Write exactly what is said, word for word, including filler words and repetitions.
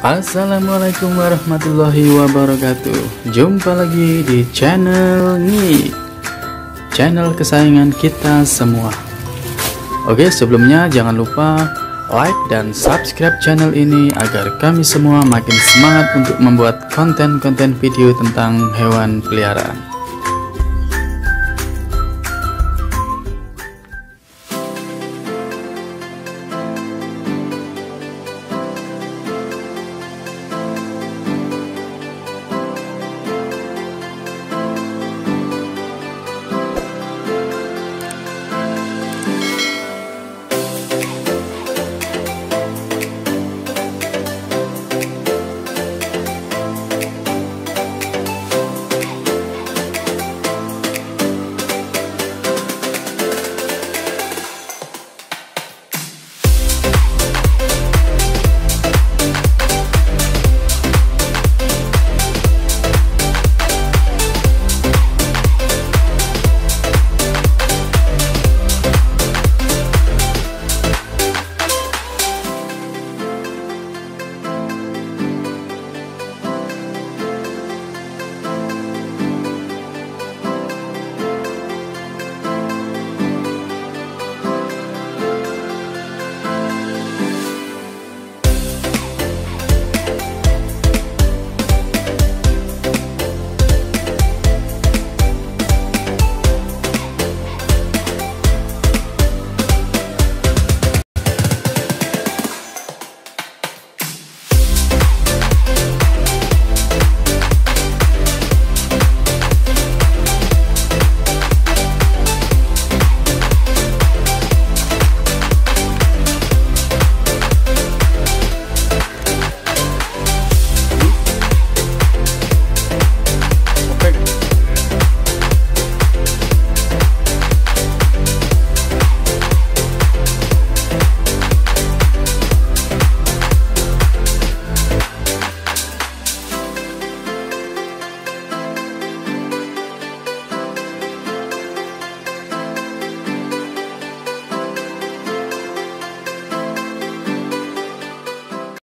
Assalamualaikum warahmatullahi wabarakatuh. Jumpa lagi di channel Nyi, channel kesayangan kita semua. Oke, sebelumnya jangan lupa like dan subscribe channel ini agar kami semua makin semangat untuk membuat konten-konten video tentang hewan peliharaan.